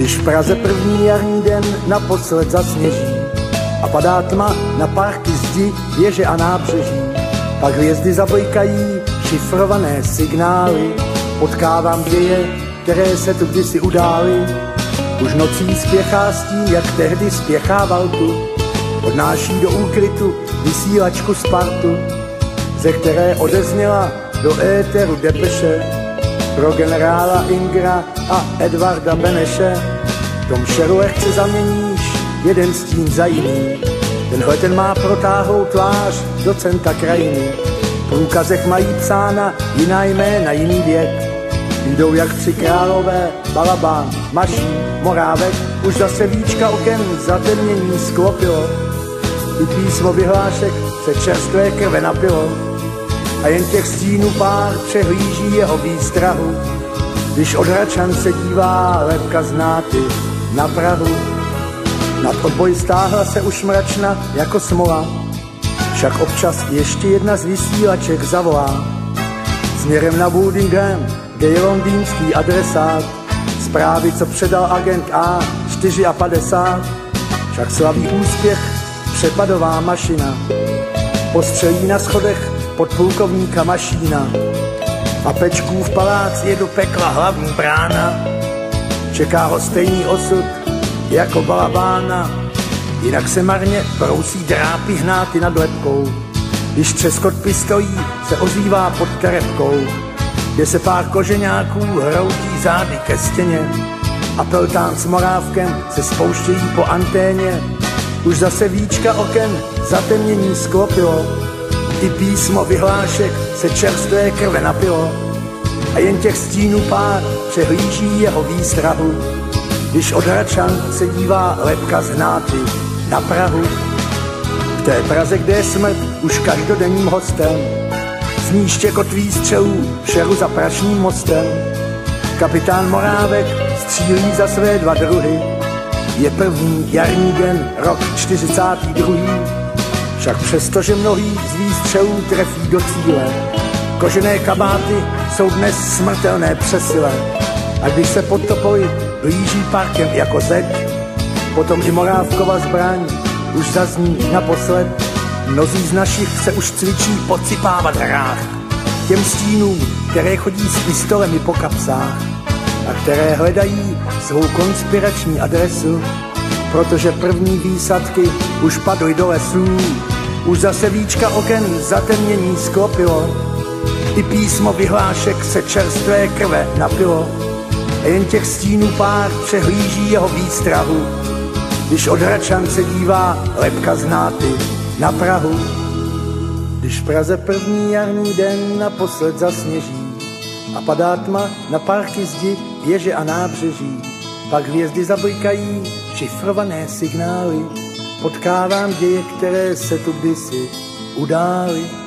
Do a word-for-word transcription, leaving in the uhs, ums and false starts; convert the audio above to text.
Když v Praze první jarní den naposled zasněží a padá tma na parky, zdi, věže a nábřeží, pak hvězdy zablikají šifrované signály. Potkávám děje, které se tu kdysi udály. Už nocí spěchá s tím, jak tehdy spěchával tu. Odnáší do úkrytu vysílačku Spartu, ze které odezněla do éteru depeše pro generála Ingra a Edvarda Beneše. V tom šeru lehce zaměníš jeden stín za jiný. Tenhle ten má protáhlou tvář docenta krajiny. V průkazech mají psána jiná jména, jiný věk. Jdou jak tři králové, Balabán, Maší, Morávek. Už zase víčka oken zatemnění sklopilo. I písmo vyhlášek se čerstvé krve napilo. A jen těch stínů pár přehlíží jeho výstrahu, když od Hračan se dívá lebka z Náty na Prahu. Nad odboj stáhla se už mračna jako smola, však občas ještě jedna z vysílaček zavolá. Směrem na Woodingham, kde je londýnský adresát, zprávy, co předal agent A padesát čtyři, však slaví úspěch přepadová mašina. Postřelí na schodech podplukovníka Mašína a Pečkův palác je do pekla hlavní brána. Čeká ho stejný osud jako Balabána, jinak se marně brousí drápy hnáty nad lebkou. Když třeskot pistolí se ozývá pod terebkou, kde se pár koženáků hroutí zády ke stěně a Peltán s Morávkem se spouštějí po anténě. Už zase víčka oken zatemnění sklopilo, i písmo vyhlášek se čerstvé krve napilo. A jen těch stínů pár přehlíží jeho výstrahu, když od Hračan se dívá lebka z Hnáty na Prahu. V té Praze, kde je smrt už každodenním hostem, zní štěkot výstřelů v šeru za Pražním mostem. Kapitán Morávek střílí za své dva druhy, je první jarní den, rok čtyřicátý druhý. Však přesto, že mnohý z výstřelů trefí do cíle, kožené kabáty jsou dnes smrtelné přesile. A když se podtopoli blíží parkem jako zeď, potom i Morávkova zbraň už zazní naposled. Mnozí z našich se už cvičí podsypávat hrách těm stínům, které chodí s pistolemi po kapsách a které hledají svou konspirační adresu, protože první výsadky už padly do lesů. Už zase víčka oken zatemnění sklopilo, i písmo vyhlášek se čerstvé krve napilo. A jen těch stínů pár přehlíží jeho výstrahu, když od Hračan se dívá lebka z Náty na Prahu. Když v Praze první jarní den naposled zasněží a padá tma na parky, zdi, věže a nábřeží, pak hvězdy zablikají šifrované signály. Potkávám děje, které se tu kdysi udály.